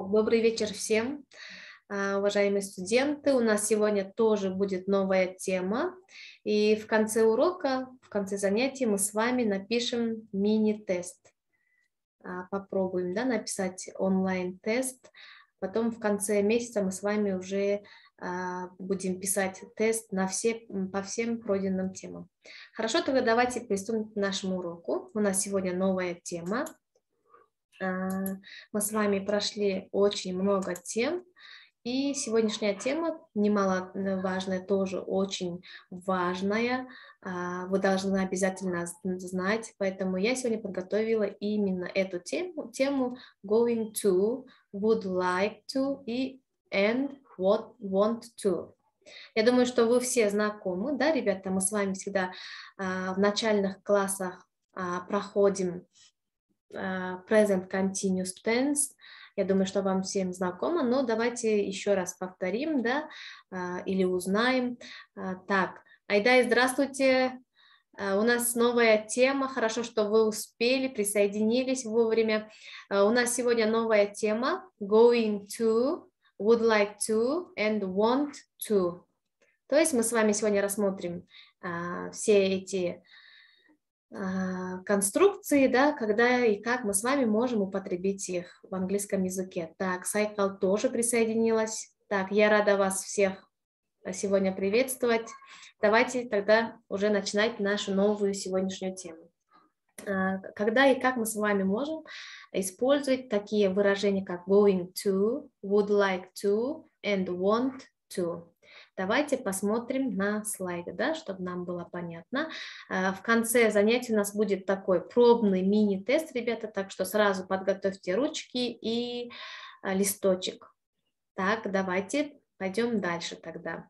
Добрый вечер всем, уважаемые студенты. У нас сегодня тоже будет новая тема. И в конце урока, в конце занятия мы с вами напишем мини-тест. Попробуем, написать онлайн-тест. Потом в конце месяца мы с вами уже будем писать тест по всем пройденным темам. Хорошо, тогда давайте приступим к нашему уроку. У нас сегодня новая тема. Мы с вами прошли очень много тем, и сегодняшняя тема немаловажная, тоже очень важная. Вы должны обязательно знать, поэтому я сегодня подготовила именно эту тему going to, would like to и and what want to. Я думаю, что вы все знакомы, да, ребята? Мы с вами всегда в начальных классах проходим present continuous tense. Я думаю, что вам всем знакомо, но давайте еще раз повторим, да, или узнаем. Так, Айдай, здравствуйте. У нас новая тема. Хорошо, что вы успели, присоединились вовремя. У нас сегодня новая тема going to, would like to and want to. То есть мы с вами сегодня рассмотрим все эти конструкции, да, когда и как мы с вами можем употребить их в английском языке. Так, Сайкал тоже присоединилась. Так, я рада вас всех сегодня приветствовать. Давайте тогда уже начинать нашу новую сегодняшнюю тему. Когда и как мы с вами можем использовать такие выражения, как going to, would like to and want to. Давайте посмотрим на слайды, да, чтобы нам было понятно. В конце занятия у нас будет такой пробный мини-тест, ребята, так что сразу подготовьте ручки и листочек. Так, давайте пойдем дальше тогда.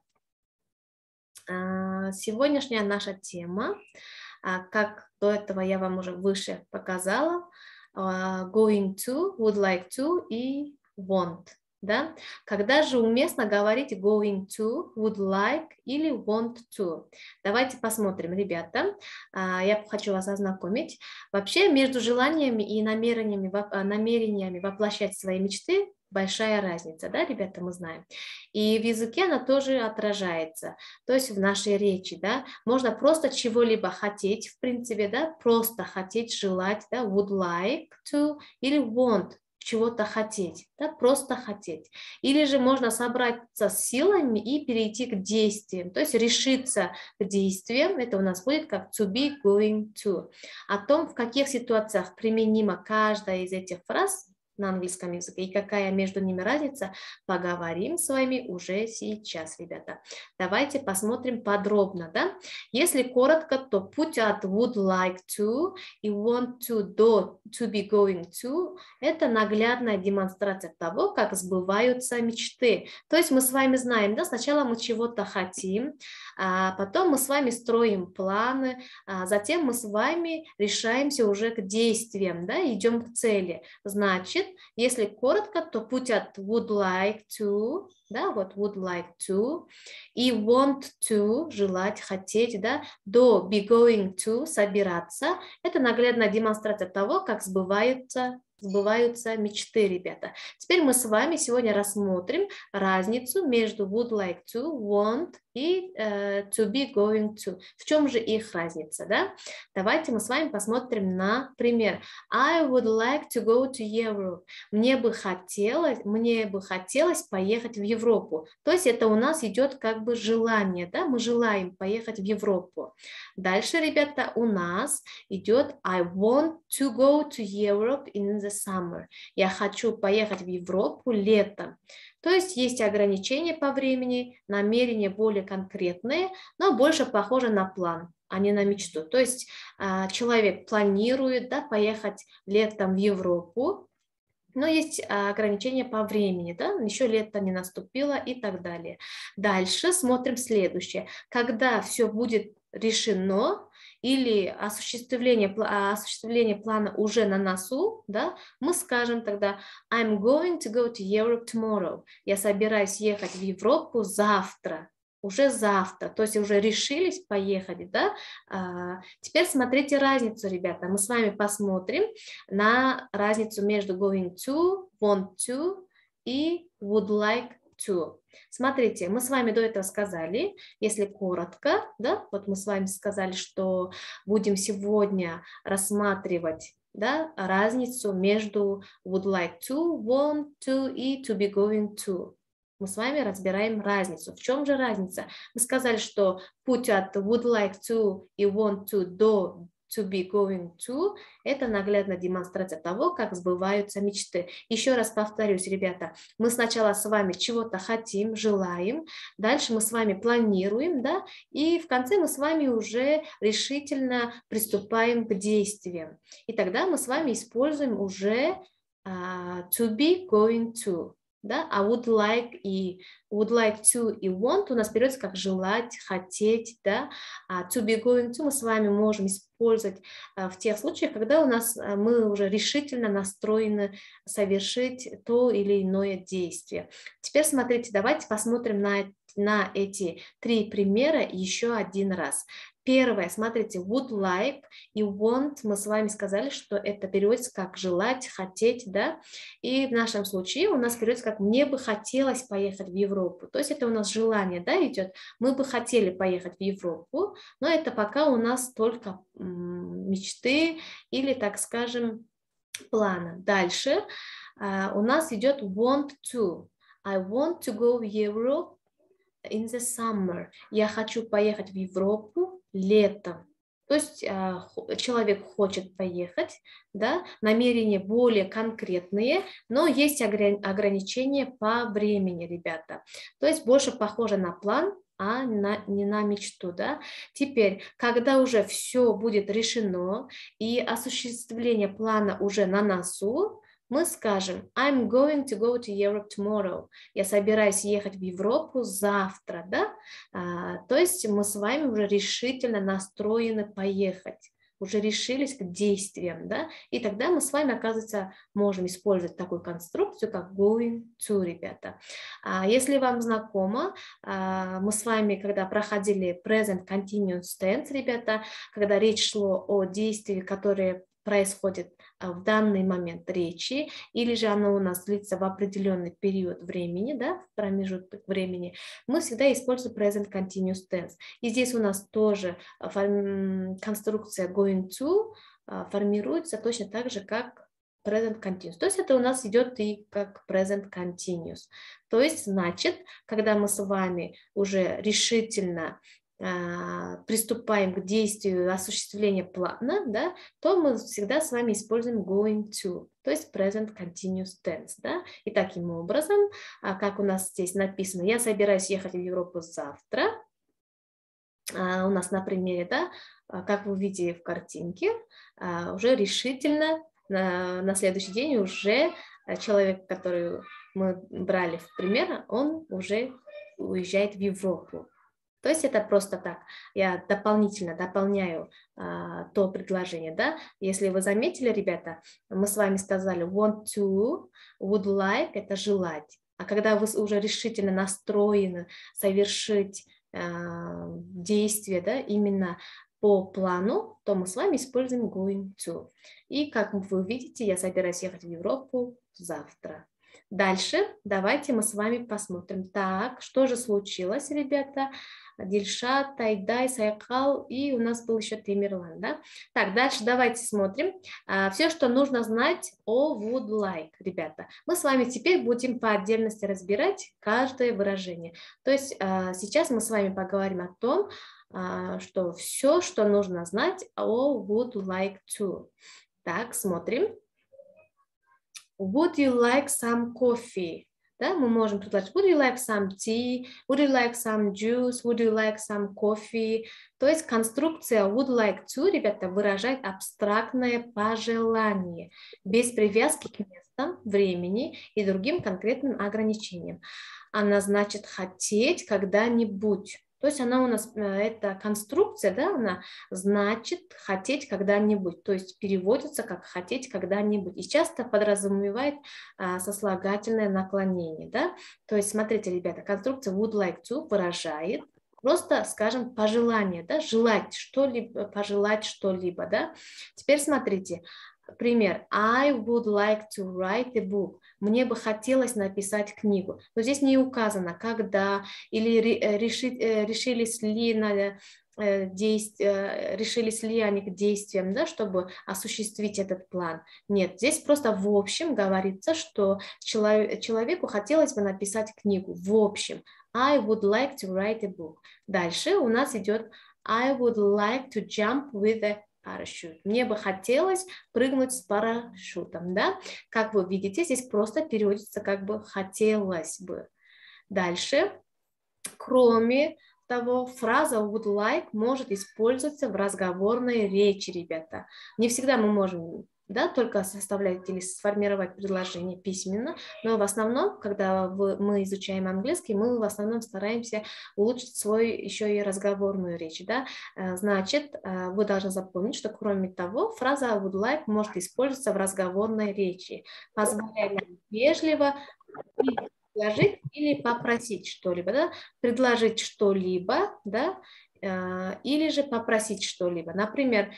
Сегодняшняя наша тема, как до этого я вам уже выше показала, going to, would like to и want. Да? Когда же уместно говорить going to, would like или want to? Давайте посмотрим, ребята. Я хочу вас ознакомить. Вообще между желаниями и намерениями воплощать свои мечты большая разница, да, ребята, мы знаем. И в языке она тоже отражается, то есть в нашей речи, да, можно просто чего-либо хотеть, в принципе, да, просто хотеть, желать, да, would like to или want, чего-то хотеть, да, просто хотеть. Или же можно собраться с силами и перейти к действиям, то есть решиться к действиям, это у нас будет как to be going to. О том, в каких ситуациях применима каждая из этих фраз на английском языке и какая между ними разница, поговорим с вами уже сейчас, ребята. Давайте посмотрим подробно, да. Если коротко, то путь от would like to и want to до to be going to – это наглядная демонстрация того, как сбываются мечты. То есть мы с вами знаем, да, сначала мы чего-то хотим, а потом мы с вами строим планы, а затем мы с вами решаемся уже к действиям, да, идем к цели. Значит, если коротко, то путь от would like to, да, вот would like to, и want to, желать, хотеть, да, до be going to, собираться, это наглядная демонстрация того, как сбываются мечты, ребята. Теперь мы с вами сегодня рассмотрим разницу между would like to, want и to be going to. В чем же их разница, да? Давайте мы с вами посмотрим на пример. I would like to go to Europe. Мне бы хотелось поехать в Европу. То есть это у нас идет как бы желание, да? Мы желаем поехать в Европу. Дальше, ребята, у нас идет I want to go to Europe in the summer. Я хочу поехать в Европу летом. То есть есть ограничения по времени, намерения более конкретные, но больше похоже на план, а не на мечту. То есть человек планирует, да, поехать летом в Европу, но есть ограничения по времени, да, еще лето не наступило и так далее. Дальше смотрим следующее. Когда все будет решено или осуществление плана уже на носу, да, мы скажем тогда I'm going to go to Europe tomorrow. Я собираюсь ехать в Европу завтра. Уже завтра, то есть уже решились поехать, да? Теперь смотрите разницу, ребята, мы с вами посмотрим на разницу между going to, want to и would like to. Смотрите, мы с вами до этого сказали, если коротко, да, вот мы с вами сказали, что будем сегодня рассматривать, да, разницу между would like to, want to и to be going to. Мы с вами разбираем разницу. В чем же разница? Мы сказали, что путь от would like to и want to до to be going to – это наглядная демонстрация того, как сбываются мечты. Еще раз повторюсь, ребята, мы сначала с вами чего-то хотим, желаем, дальше мы с вами планируем, да, и в конце мы с вами уже решительно приступаем к действиям. И тогда мы с вами используем уже to be going to. Да, а would like to и want у нас берется как желать, хотеть, да, а to be going to мы с вами можем использовать в тех случаях, когда мы уже решительно настроены совершить то или иное действие. Теперь смотрите, давайте посмотрим на эти три примера еще один раз. Первое, смотрите, would like и want, мы с вами сказали, что это переводится как желать, хотеть, да, и в нашем случае у нас переводится как мне бы хотелось поехать в Европу, то есть это у нас желание, да, идет, мы бы хотели поехать в Европу, но это пока у нас только мечты или, так скажем, планы. Дальше у нас идет want to, I want to go в Europe in the summer, я хочу поехать в Европу летом. То есть человек хочет поехать, да, намерения более конкретные, но есть ограничения по времени, ребята. То есть больше похоже на план, а не на мечту, да. Теперь, когда уже все будет решено и осуществление плана уже на носу, мы скажем I'm going to go to Europe tomorrow. Я собираюсь ехать в Европу завтра, да? То есть мы с вами уже решительно настроены поехать, уже решились к действиям, да? И тогда мы с вами, оказывается, можем использовать такую конструкцию, как going to, ребята. Если вам знакомо, мы с вами, когда проходили present continuous tense, ребята, когда речь шло о действии, которые происходит в данный момент речи, или же оно у нас длится в определенный период времени, да, в промежуток времени, мы всегда используем present continuous tense. И здесь у нас тоже конструкция going to формируется точно так же, как present continuous. То есть это у нас идет и как present continuous. То есть, значит, когда мы с вами уже решительно приступаем к действию осуществления плана, да, то мы всегда с вами используем going to, то есть present continuous tense. Да? И таким образом, как у нас здесь написано, я собираюсь ехать в Европу завтра, у нас на примере, да, как вы видите в картинке, уже решительно на следующий день уже человек, который мы брали в пример, он уже уезжает в Европу. То есть это просто так. Я дополнительно дополняю то предложение. Да? Если вы заметили, ребята, мы с вами сказали want to, would like – это желать. А когда вы уже решительно настроены совершить действие, да, именно по плану, то мы с вами используем going to. И как вы видите, я собираюсь ехать в Европу завтра. Дальше давайте мы с вами посмотрим. Так, что же случилось, ребята? Дильшат, Тайдай, Сайкал, и у нас был еще Тимирлан, да? Так, дальше давайте смотрим. Все, что нужно знать о would like, ребята. Мы с вами теперь будем по отдельности разбирать каждое выражение. То есть сейчас мы с вами поговорим о том, что все, что нужно знать о would like to. Так, смотрим. Would you like some coffee? Да, мы можем предложить would you like some tea, would you like some juice, would you like some coffee. То есть конструкция would like to, ребята, выражает абстрактное пожелание, без привязки к местам, времени и другим конкретным ограничениям. Она значит хотеть когда-нибудь. То есть она у нас, эта конструкция, да, она значит хотеть когда-нибудь, то есть переводится как хотеть когда-нибудь и часто подразумевает сослагательное наклонение, да. То есть смотрите, ребята, конструкция would like to выражает просто, скажем, пожелание, да, желать что-либо, пожелать что-либо, да. Теперь смотрите, Пример. I would like to write a book. Мне бы хотелось написать книгу. Но здесь не указано, когда или решились ли решились ли они к действиям, да, чтобы осуществить этот план. Нет, здесь просто в общем говорится, что человеку хотелось бы написать книгу. В общем. I would like to write a book. Дальше у нас идет I would like to jump with a parachute. Мне бы хотелось прыгнуть с парашютом, да? Как вы видите, здесь просто переводится как бы хотелось бы. Дальше, кроме того, фраза would like может использоваться в разговорной речи, ребята. Не всегда мы можем, да, только составлять или сформировать предложение письменно, но в основном, когда мы изучаем английский, мы в основном стараемся улучшить свою еще и разговорную речь, да. Значит, вы должны запомнить, что кроме того, фраза would like может использоваться в разговорной речи, позволяя нам вежливо предложить или попросить что-либо, да, предложить что-либо, да, или же попросить что-либо. Например,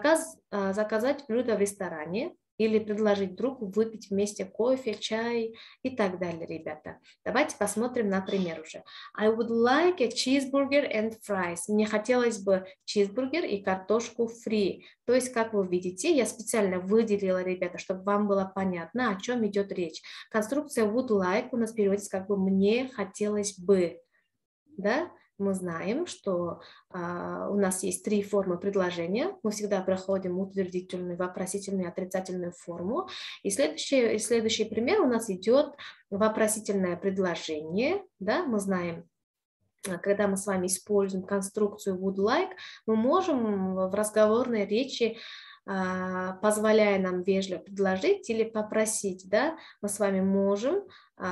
заказать блюдо в ресторане или предложить другу выпить вместе кофе, чай и так далее, ребята. Давайте посмотрим на пример уже. I would like a cheeseburger and fries. Мне хотелось бы чизбургер и картошку фри. То есть, как вы видите, я специально выделила, ребята, чтобы вам было понятно, о чем идет речь. Конструкция would like у нас переводится как бы «мне хотелось бы». Да? Мы знаем, что у нас есть 3 формы предложения. Мы всегда проходим утвердительную, вопросительную и отрицательную форму. И следующий пример у нас идет вопросительное предложение. Да? Мы знаем, когда мы с вами используем конструкцию would like, мы можем в разговорной речи, позволяя нам вежливо предложить или попросить, да, мы с вами можем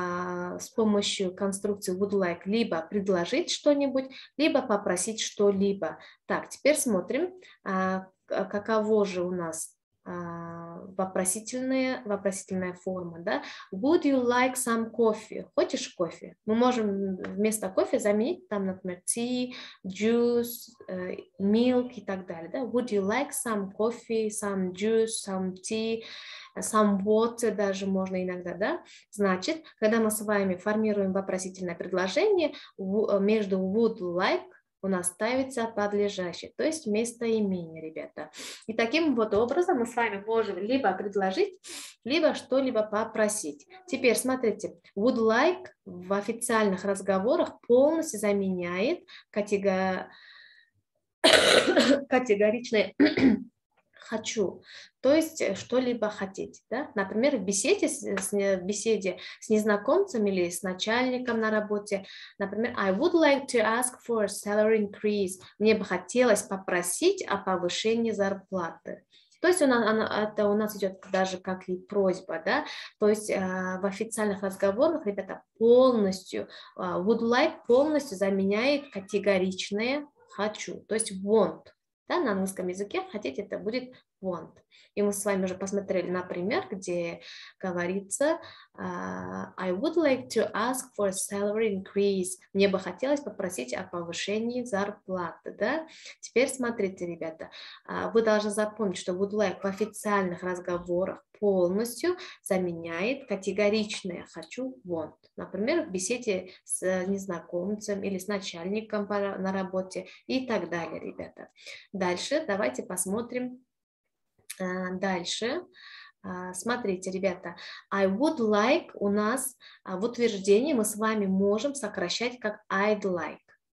с помощью конструкции would like либо предложить что-нибудь, либо попросить что-либо. Так, теперь смотрим, каково же у нас вопросительная форма, да? Would you like some coffee? Хочешь кофе? Мы можем вместо кофе заменить там, например, tea, juice, milk и так далее, да? Would you like some coffee, some juice, some tea, some water даже можно иногда, да? Значит, когда мы с вами формируем вопросительное предложение, между would like у нас ставится подлежащее, то есть местоимение, ребята. И таким вот образом мы с вами можем либо предложить, либо что-либо попросить. Теперь смотрите, would like в официальных разговорах полностью заменяет категоричное «хочу», то есть что-либо хотеть. Да? Например, в беседе с незнакомцем или с начальником на работе, например, I would like to ask for a salary increase. Мне бы хотелось попросить о повышении зарплаты. То есть это у нас идет даже как и просьба, да, то есть в официальных разговорах, ребята, полностью, would like полностью заменяет категоричное «хочу», то есть want. Да, на английском языке хотеть это будет want. И мы с вами уже посмотрели на пример, где говорится I would like to ask for a salary increase. Мне бы хотелось попросить о повышении зарплаты. Да? Теперь смотрите, ребята, вы должны запомнить, что would like в официальных разговорах полностью заменяет категоричное «хочу» want. Например, в беседе с незнакомцем или с начальником на работе и так далее, ребята. Дальше давайте посмотрим. Дальше. Смотрите, ребята, I would like у нас в утверждении мы с вами можем сокращать как I'd like.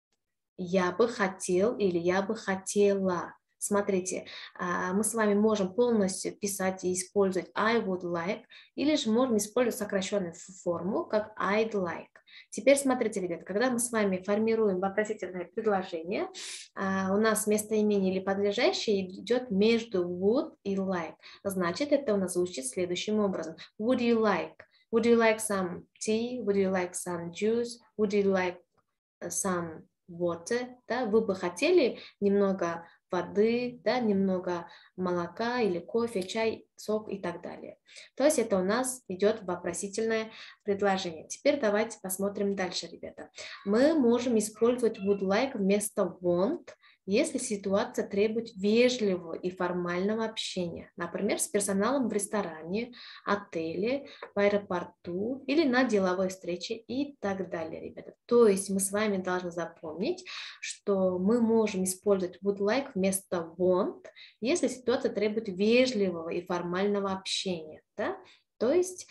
Я бы хотел или я бы хотела. Смотрите, мы с вами можем полностью писать и использовать I would like, или же можем использовать сокращенную форму, как I'd like. Теперь смотрите, ребят, когда мы с вами формируем вопросительное предложение, у нас местоимение или подлежащее идет между would и like. Значит, это у нас звучит следующим образом. Would you like? Would you like some tea? Would you like some juice? Would you like some water? Да? Вы бы хотели немного воды, да, немного молока или кофе, чай, сок и так далее. То есть это у нас идет вопросительное предложение. Теперь давайте посмотрим дальше, ребята. Мы можем использовать would like вместо want если ситуация требует вежливого и формального общения, например, с персоналом в ресторане, отеле, в аэропорту или на деловой встрече и так далее, ребята. То есть мы с вами должны запомнить, что мы можем использовать would like вместо want, если ситуация требует вежливого и формального общения. Да? То есть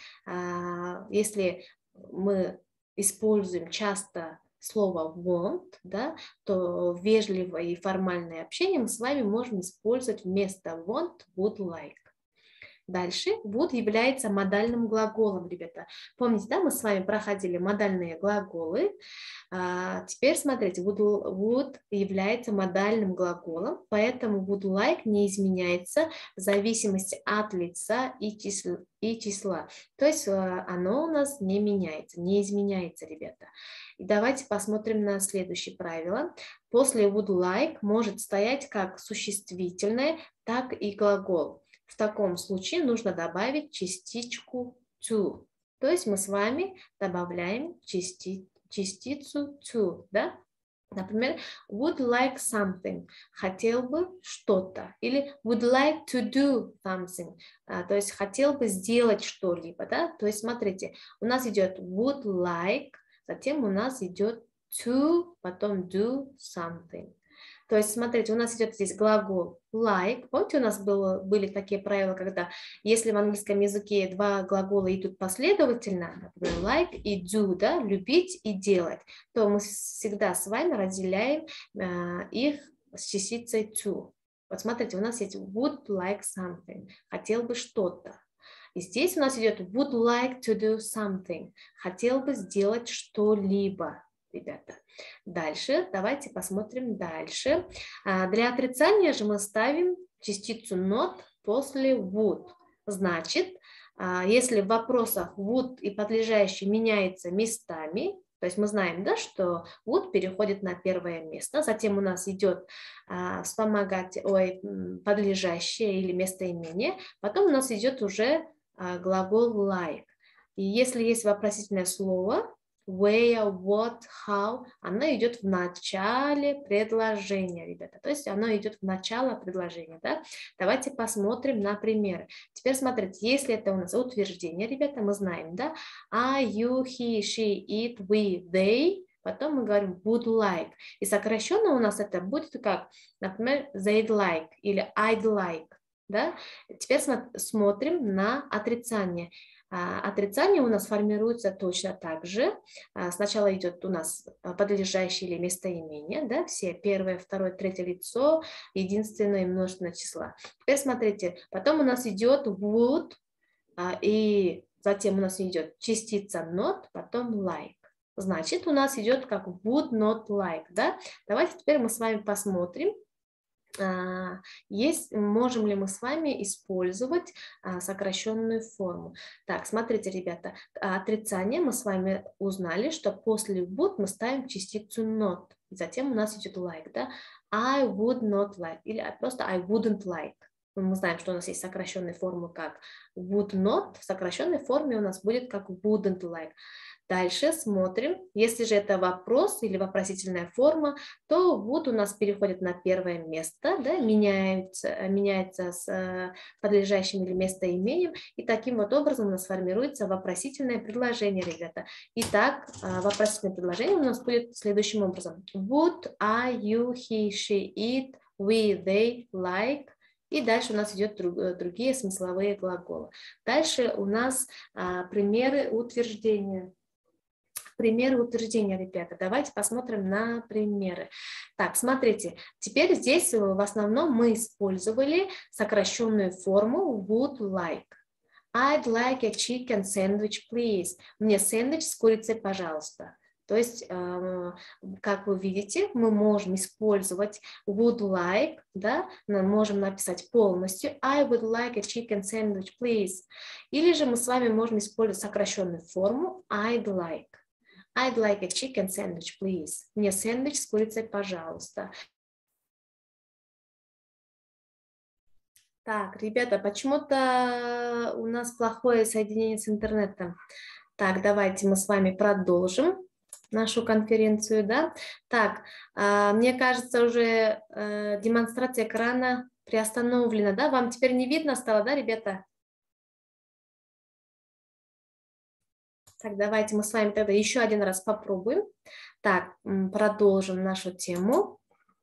если мы используем часто слово want, да, то вежливое и формальное общение мы с вами можем использовать вместо want, would like. Дальше would является модальным глаголом, ребята. Помните, да, мы с вами проходили модальные глаголы. Теперь смотрите, would является модальным глаголом, поэтому would like не изменяется в зависимости от лица и числа. То есть оно у нас не меняется, не изменяется, ребята. И давайте посмотрим на следующее правило. После would like может стоять как существительное, так и глагол. В таком случае нужно добавить частичку to. То есть мы с вами добавляем частицу to, да? Например, would like something, хотел бы что-то, или would like to do something, то есть хотел бы сделать что-либо, да? То есть смотрите, у нас идет would like, затем у нас идет to, потом do something. То есть, смотрите, у нас идет здесь глагол like. Помните, у нас были такие правила, когда если в английском языке два глагола идут последовательно, например, like и do, да, любить и делать, то мы всегда с вами разделяем их с частицей to. Вот смотрите, у нас есть would like something, хотел бы что-то. И здесь у нас идет would like to do something, хотел бы сделать что-либо, ребята. Дальше, давайте посмотрим дальше. Для отрицания же мы ставим частицу not после would. Значит, если в вопросах would и подлежащий меняются местами, то есть мы знаем, да, что would переходит на первое место, затем у нас идет подлежащее или местоимение, потом у нас идет уже глагол like. И если есть вопросительное слово, where, what, how, оно идет в начале предложения, ребята. То есть оно идет в начало предложения, да? Давайте посмотрим на примеры. Теперь смотрите, если это у нас утверждение, ребята, мы знаем, да? I, you, he, she, it, we, they. Потом мы говорим would like. И сокращенно у нас это будет как, например, they'd like или I'd like. Да? Теперь смотрим на отрицание. Отрицание у нас формируется точно так же. Сначала идет у нас подлежащее или местоимение, да, все первое, второе, третье лицо, единственное и множественное числа. Теперь смотрите, потом у нас идет would, и затем у нас идет частица not, потом like. Значит, у нас идет как would not like, да? Давайте теперь мы с вами посмотрим, можем ли мы с вами использовать сокращенную форму. Так, смотрите, ребята, отрицание мы с вами узнали, что после would мы ставим частицу not, и затем у нас идет like, да? I would not like, или просто I wouldn't like. Мы знаем, что у нас есть сокращенная форма как would not, в сокращенной форме у нас будет как wouldn't like. Дальше смотрим, если же это вопрос или вопросительная форма, то would у нас переходит на первое место, да, меняется с подлежащим или местоимением, и таким вот образом у нас формируется вопросительное предложение, ребята. Итак, вопросительное предложение у нас будет следующим образом. Would, I, you, he, she, it, we, they, like. И дальше у нас идет другие смысловые глаголы. Дальше у нас примеры утверждения. Примеры утверждения, ребята. Давайте посмотрим на примеры. Так, смотрите, теперь здесь в основном мы использовали сокращенную форму would like. I'd like a chicken sandwich, please. Мне сэндвич с курицей, пожалуйста. То есть, как вы видите, мы можем использовать would like, да, мы можем написать полностью I would like a chicken sandwich, please. Или же мы с вами можем использовать сокращенную форму I'd like. I'd like a chicken sandwich, please. Мне сэндвич с курицей, пожалуйста. Так, ребята, почему-то у нас плохое соединение с интернетом. Так, давайте мы с вами продолжим. нашу конференцию, да? Так, мне кажется, уже демонстрация экрана приостановлена, да? Вам теперь не видно стало, да, ребята? Так, давайте мы с вами тогда еще один раз попробуем. Так, продолжим нашу тему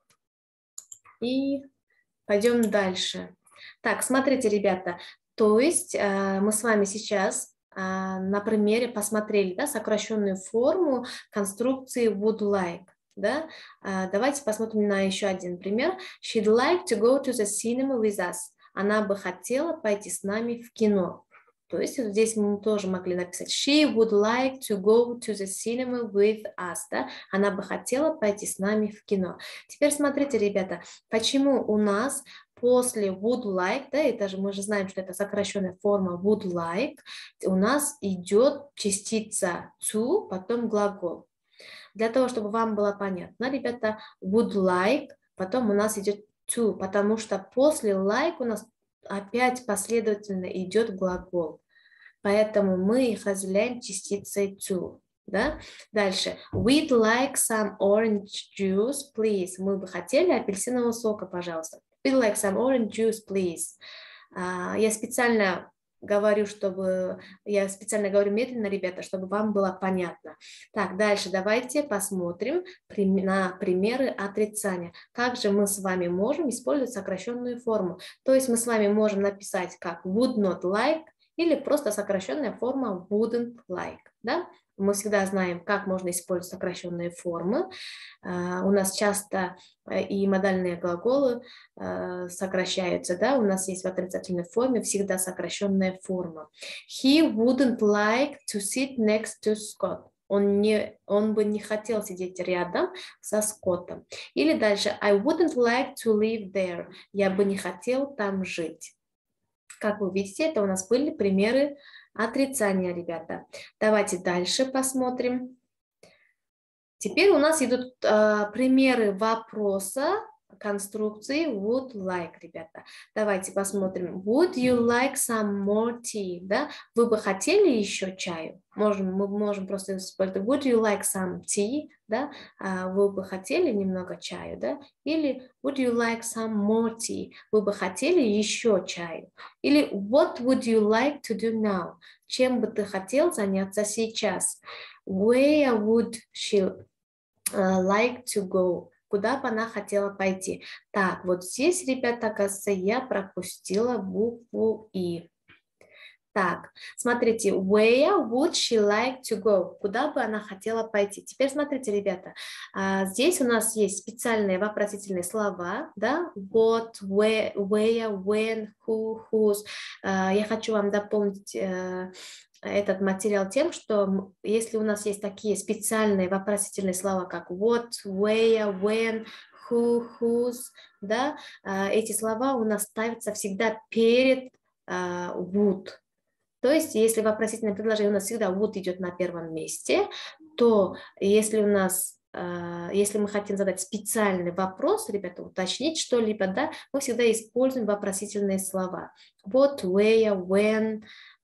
и пойдем дальше. Так, смотрите, ребята, то есть мы с вами сейчас на примере посмотрели, да, сокращенную форму конструкции would like. Да? Давайте посмотрим на еще один пример. She'd like to go to the cinema with us. Она бы хотела пойти с нами в кино. То есть здесь мы тоже могли написать she would like to go to the cinema with us. Да? Она бы хотела пойти с нами в кино. Теперь смотрите, ребята, почему у нас после would like, да, это же мы же знаем, что это сокращенная форма would like, у нас идет частица to, потом глагол. Для того, чтобы вам было понятно, ребята, would like, потом у нас идет to, потому что после like у нас опять последовательно идет глагол. Поэтому мы их разделяем частицей to. Да? Дальше. We'd like some orange juice, please. Мы бы хотели апельсинового сока, пожалуйста. We'd like some orange juice, please. Я специально говорю медленно, ребята, чтобы вам было понятно. Так, дальше давайте посмотрим на примеры отрицания. Как же мы с вами можем использовать сокращенную форму? То есть мы с вами можем написать как would not like или просто сокращенная форма wouldn't like. Да? Мы всегда знаем, как можно использовать сокращенные формы. У нас часто и модальные глаголы сокращаются. Да? У нас есть в отрицательной форме всегда сокращенная форма. He wouldn't like to sit next to Scott. Он бы не хотел сидеть рядом со Скоттом. Или дальше. I wouldn't like to live there. Я бы не хотел там жить. Как вы видите, это у нас были примеры отрицания, ребята. Давайте дальше посмотрим. Теперь у нас идут примеры вопроса конструкции would like, ребята. Давайте посмотрим. Would you like some more tea? Да? Вы бы хотели еще чаю? Мы можем просто использовать would you like some tea? Да? Вы бы хотели немного чаю? Да? Или would you like some more tea? Вы бы хотели еще чаю? Или what would you like to do now? Чем бы ты хотел заняться сейчас? Where would she like to go? Куда бы она хотела пойти? Так, вот здесь, ребята, кажется, я пропустила букву И. Так, смотрите, where would she like to go? Куда бы она хотела пойти? Теперь смотрите, ребята, здесь у нас есть специальные вопросительные слова, да, what, where, when, who, whose. Я хочу вам дополнить этот материал тем, что если у нас есть такие специальные вопросительные слова, как what, where, when, who, whose, да, эти слова у нас ставятся всегда перед would. То есть, если вопросительное предложение у нас всегда would идет на первом месте, то если мы хотим задать специальный вопрос, ребята, уточнить что-либо, да, мы всегда используем вопросительные слова. What, where, when,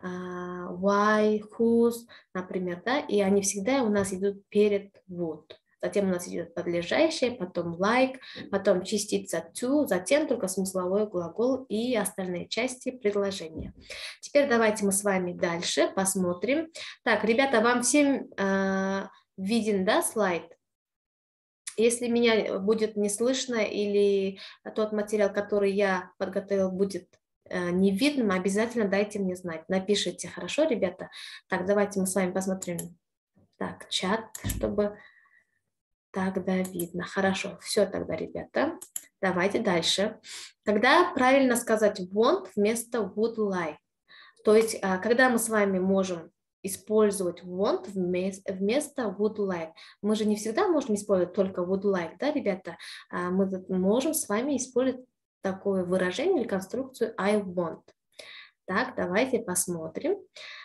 why, whose, например, да, и они всегда у нас идут перед would. Затем у нас идет подлежащее, потом like, потом частица to, затем только смысловой глагол и остальные части предложения. Теперь давайте мы с вами дальше посмотрим. Так, ребята, вам всем виден, да, слайд? Если меня будет не слышно или тот материал, который я подготовил, будет не видным, обязательно дайте мне знать. Напишите, хорошо, ребята? Так, давайте мы с вами посмотрим. Так, чат, чтобы тогда видно. Хорошо, все тогда, ребята. Давайте дальше. Когда правильно сказать want вместо would like? То есть, когда мы с вами можем использовать want вместо would like. Мы же не всегда можем использовать только would like, да, ребята? Мы можем с вами использовать такое выражение или конструкцию I want. Так, давайте посмотрим.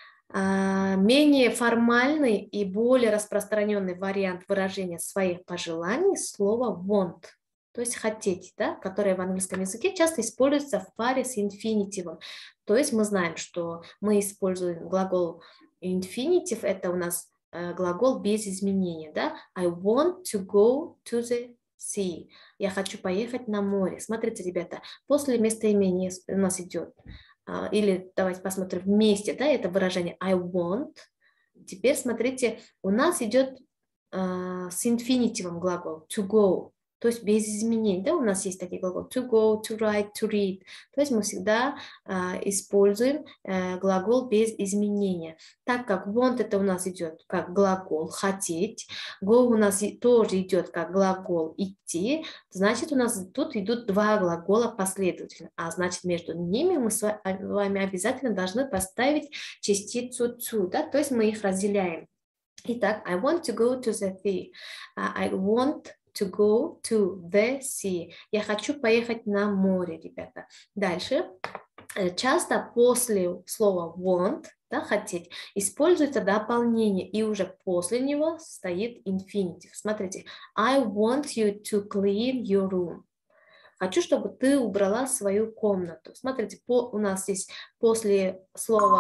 Менее формальный и более распространенный вариант выражения своих пожеланий слово want. То есть хотеть, да, которое в английском языке часто используется в паре с инфинитивом. То есть мы знаем, что мы используем глагол infinitive, это у нас глагол без изменения, да? I want to go to the sea. Я хочу поехать на море. Смотрите, ребята, после местоимения у нас идет, или давайте посмотрим вместе, да, это выражение I want. Теперь смотрите, у нас идет с инфинитивом глагол to go, то есть без изменений. Да, у нас есть такие глаголы to go, to write, to read. То есть мы всегда используем глагол без изменения. Так как want это у нас идет как глагол хотеть, go у нас тоже идет как глагол идти, значит у нас тут идут два глагола последовательно. А значит между ними мы с вами обязательно должны поставить частицу to, да, то есть мы их разделяем. Итак, I want to go to the sea. I want to go to the sea. Я хочу поехать на море, ребята. Дальше. Часто после слова want, да, хотеть, используется дополнение, и уже после него стоит инфинитив. Смотрите. I want you to clean your room. Хочу, чтобы ты убрала свою комнату. Смотрите, у нас здесь после слова...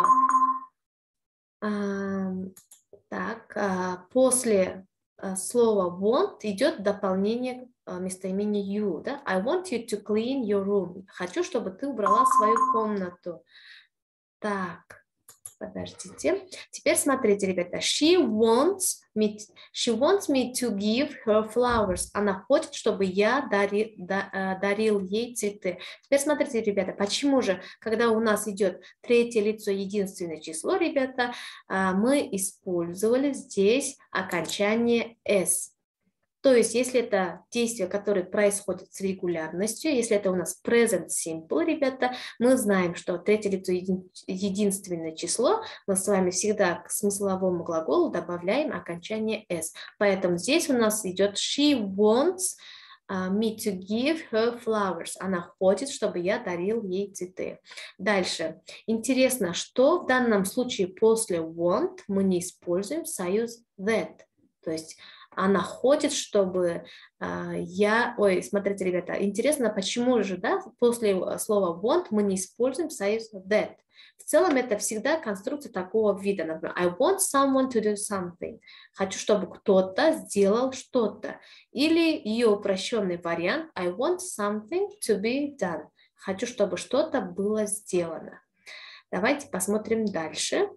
после слова want идет дополнение местоимения you, да? I want you to clean your room. Хочу, чтобы ты убрала свою комнату. Так, подождите. Теперь смотрите, ребята. She wants me to give her flowers. Она хочет, чтобы я дарил ей цветы. Теперь смотрите, ребята, почему же, когда у нас идет третье лицо единственное число, ребята, мы использовали здесь окончание s. То есть, если это действие, которое происходит с регулярностью, если это у нас present simple, ребята, мы знаем, что третье лицо единственное число, мы с вами всегда к смысловому глаголу добавляем окончание s. Поэтому здесь у нас идет she wants me to give her flowers. Она хочет, чтобы я дарил ей цветы. Дальше. Интересно, что в данном случае после want мы не используем союз that. То есть она хочет, чтобы смотрите, ребята, интересно, почему же, да, после слова want мы не используем союз that. В целом это всегда конструкция такого вида. Например, I want someone to do something. Хочу, чтобы кто-то сделал что-то. Или ее упрощенный вариант I want something to be done. Хочу, чтобы что-то было сделано. Давайте посмотрим дальше.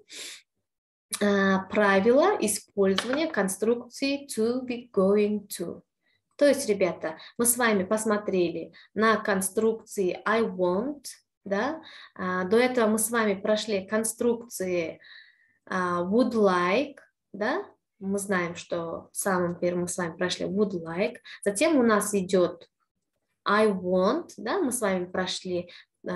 Правила использования конструкции to be going to. То есть, ребята, мы с вами посмотрели на конструкции I want, да? До этого мы с вами прошли конструкции would like, да? Мы знаем, что самым первым мы с вами прошли would like. Затем у нас идет I want, да? Мы с вами прошли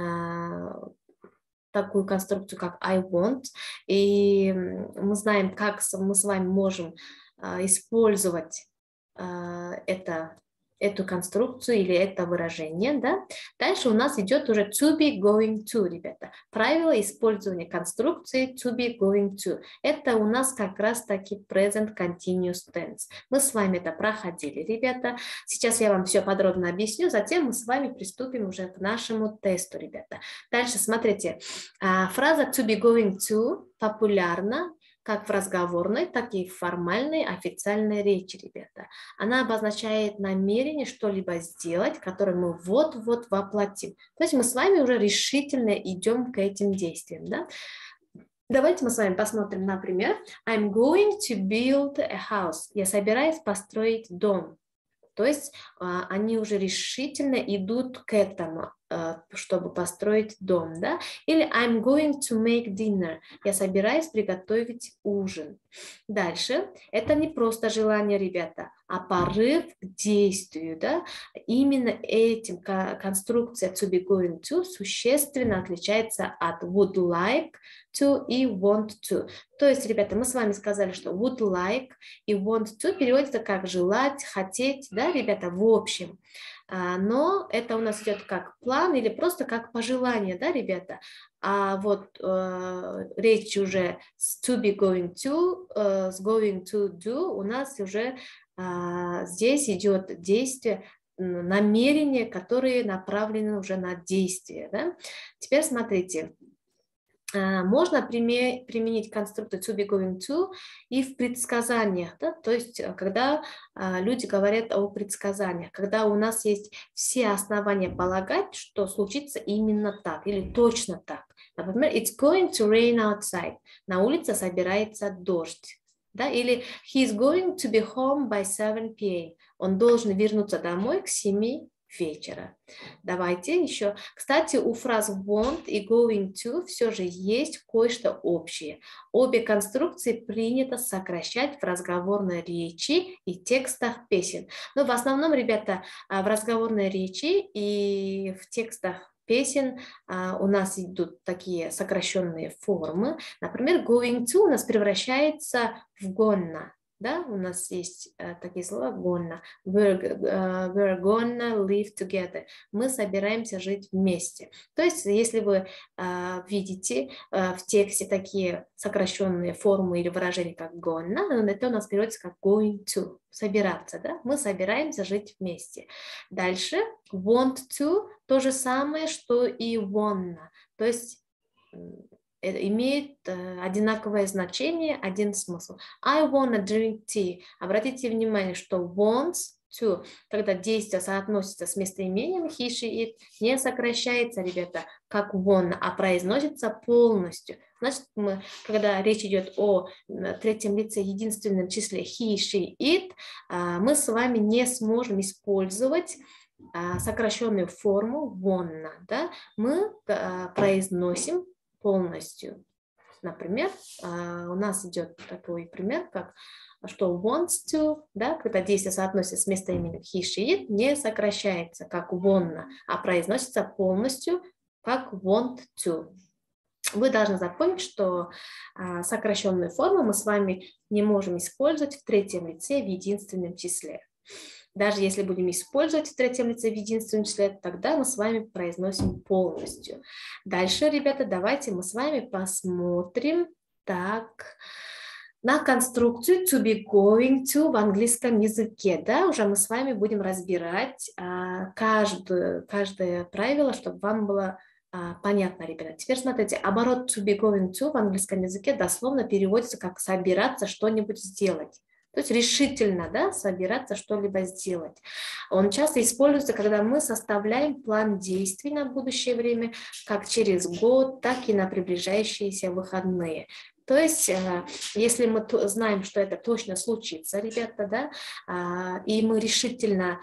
такую конструкцию, как I want, и мы знаем, как мы с вами можем использовать эту конструкцию или это выражение, да. Дальше у нас идет уже to be going to, ребята. Правило использования конструкции to be going to. Это у нас как раз таки present continuous tense. Мы с вами это проходили, ребята. Сейчас я вам все подробно объясню, затем мы с вами приступим уже к нашему тесту, ребята. Дальше смотрите. Фраза to be going to популярна как в разговорной, так и в формальной официальной речи, ребята. Она обозначает намерение что-либо сделать, которое мы вот-вот воплотим. То есть мы с вами уже решительно идем к этим действиям, да? Давайте мы с вами посмотрим, например, I'm going to build a house. Я собираюсь построить дом. То есть они уже решительно идут к этому, чтобы построить дом, да? Или I'm going to make dinner. Я собираюсь приготовить ужин. Дальше. Это не просто желание, ребята, а порыв к действию, да? Именно этим конструкция to be going to существенно отличается от would like to и want to. То есть, ребята, мы с вами сказали, что would like и want to переводится как желать, хотеть, да, ребята, в общем. Но это у нас идет как план или просто как пожелание, да, ребята. А вот речь уже с to be going to, с going to do у нас уже здесь идет действие, намерения, которые направлены уже на действие, да. Теперь смотрите. можно применить конструкцию to be going to и в предсказаниях, да? То есть когда люди говорят о предсказаниях, когда у нас есть все основания полагать, что случится именно так или точно так. Например, it's going to rain outside. На улице собирается дождь. Да? Или he's going to be home by 7 p.m. Он должен вернуться домой к 7 вечера. Давайте еще. Кстати, у фраз want и going to все же есть кое-что общее. Обе конструкции принято сокращать в разговорной речи и текстах песен. Но в основном, ребята, в разговорной речи и в текстах песен у нас идут такие сокращенные формы. Например, going to у нас превращается в gonna. Да, у нас есть такие слова gonna. We're gonna live together. Мы собираемся жить вместе. То есть, если вы видите в тексте такие сокращенные формы или выражения, как gonna, это у нас переводится как going to. Собираться, да? Мы собираемся жить вместе. Дальше want to то же самое, что и wanna. То есть имеет одинаковое значение, один смысл. I wanna drink tea. Обратите внимание, что wants to, когда действие соотносится с местоимением he, she, it, не сокращается, ребята, как wanna, а произносится полностью. Значит, когда речь идет о третьем лице единственном числе he, she, it, мы с вами не сможем использовать сокращенную форму wanna. Да? Мы произносим полностью. Например, у нас идет такой пример, как что wants to, да, когда действие соотносится с местоимением he, she, it, не сокращается как wanna, а произносится полностью как want to. Вы должны запомнить, что сокращенную форму мы с вами не можем использовать в третьем лице в единственном числе. Даже если будем использовать в третьем лице в единственном числе, тогда мы с вами произносим полностью. Дальше, ребята, давайте мы с вами посмотрим на конструкцию to be going to в английском языке. Да, уже мы с вами будем разбирать каждое правило, чтобы вам было понятно, ребята. Теперь смотрите, оборот to be going to в английском языке дословно переводится как собираться что-нибудь сделать. То есть решительно, да, собираться что-либо сделать. Он часто используется, когда мы составляем план действий на будущее время, как через год, так и на приближающиеся выходные. То есть, если мы знаем, что это точно случится, ребята, да, и мы решительно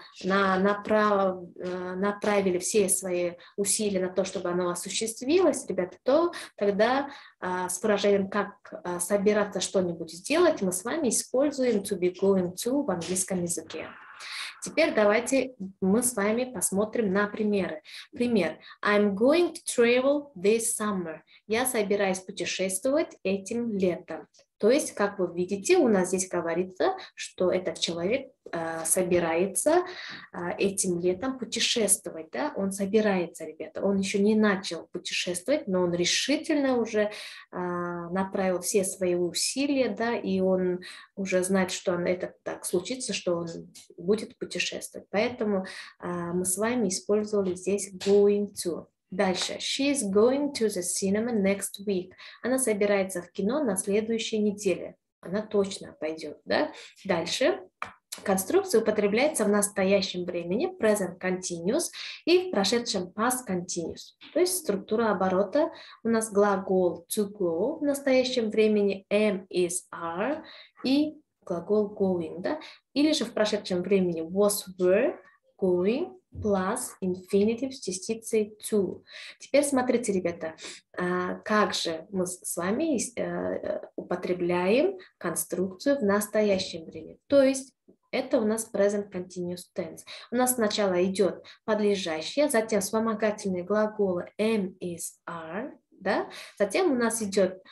направили все свои усилия на то, чтобы оно осуществилось, ребята, то тогда с выражением «как собираться что-нибудь сделать» мы с вами используем to be going to в английском языке. Теперь давайте мы с вами посмотрим на примеры. Пример. I'm going to travel this summer. Я собираюсь путешествовать этим летом. То есть, как вы видите, у нас здесь говорится, что этот человек собирается этим летом путешествовать. Да? Он собирается, ребята. Он еще не начал путешествовать, но он решительно уже направил все свои усилия, да, и он уже знает, что это так случится, что он будет путешествовать. Поэтому мы с вами использовали здесь going to. Дальше. She is going to the cinema next week. Она собирается в кино на следующей неделе. Она точно пойдет, да? Дальше. Конструкция употребляется в настоящем времени, present continuous, и в прошедшем past continuous. То есть структура оборота у нас глагол to go в настоящем времени, am, is, are, и глагол going, да? Или же в прошедшем времени was, were, going, plus infinitive с частицей to. Теперь смотрите, ребята, как же мы с вами употребляем конструкцию в настоящем времени. То есть это у нас present continuous tense. У нас сначала идет подлежащее, затем вспомогательные глаголы am, is, are, да? Затем у нас идет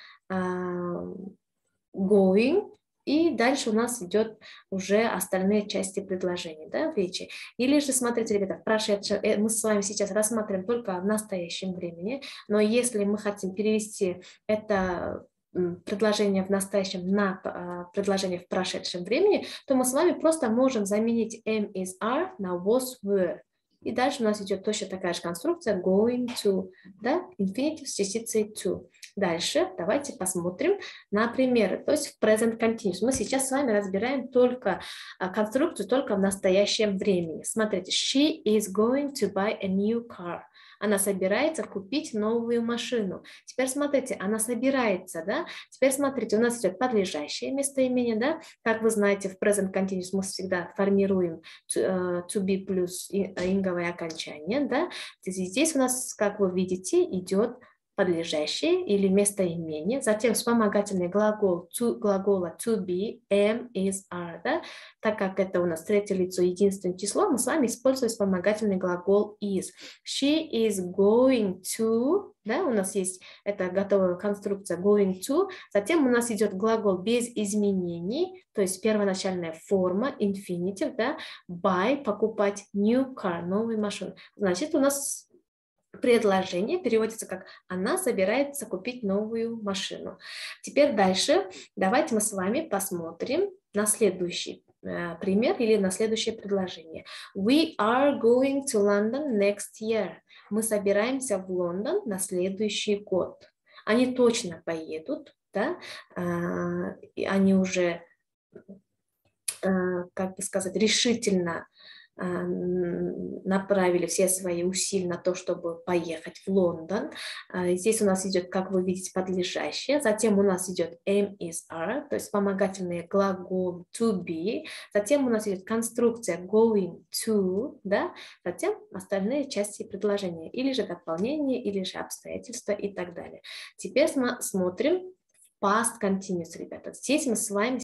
going, и дальше у нас идет уже остальные части предложений, да, в речи. Или же, смотрите, ребята, в прошедшем, мы с вами сейчас рассматриваем только в настоящем времени, но если мы хотим перевести это предложение в настоящем на предложение в прошедшем времени, то мы с вами просто можем заменить am, is, are на was, were. И дальше у нас идет точно такая же конструкция going to, да, infinitive с частицей to. Дальше давайте посмотрим на примеры, то есть в present continuous. Мы сейчас с вами разбираем только конструкцию только в настоящем времени. Смотрите, she is going to buy a new car. Она собирается купить новую машину. Теперь смотрите, она собирается, да? Теперь смотрите, у нас идет подлежащее местоимение, да? Как вы знаете, в present continuous мы всегда формируем to be плюс инговое окончание, да? Здесь у нас, как вы видите, идет подлежащее или местоимение, затем вспомогательный глагол глагола to be, am, is, are, да? Так как это у нас третье лицо, единственное число, мы с вами используем вспомогательный глагол is. She is going to, да, у нас есть эта готовая конструкция going to, затем у нас идет глагол без изменений, то есть первоначальная форма, infinitive, да, buy, покупать, new car, новую машину. Значит, у нас предложение переводится как «она собирается купить новую машину». Теперь дальше давайте мы с вами посмотрим на следующий пример или на следующее предложение. We are going to London next year. Мы собираемся в Лондон на следующий год. Они точно поедут, да? Они уже, как бы сказать, решительно направили все свои усилия на то, чтобы поехать в Лондон. Здесь у нас идет, как вы видите, подлежащее. Затем у нас идет am, is, are, то есть вспомогательный глагол to be. Затем у нас идет конструкция going to, да? Затем остальные части предложения, или же дополнение, или же обстоятельства и так далее. Теперь смотрим past continuous, ребята. Здесь мы с вами